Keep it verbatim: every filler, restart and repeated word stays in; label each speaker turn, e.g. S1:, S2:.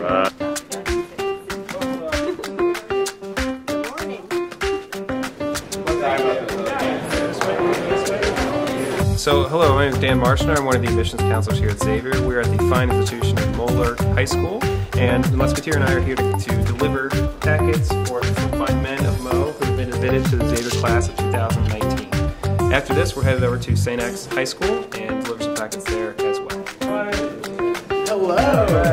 S1: Alright.
S2: So, hello, my name is Dan Marshner. I'm one of the admissions counselors here at Xavier. We're at the fine institution of Moeller High School, and Musketeer and I are here to, to deliver packets for some fine men of Mo who have been admitted to the Xavier class of two thousand nineteen. After this, we're headed over to Saint X High School and deliver some packets there as well.
S3: Hello!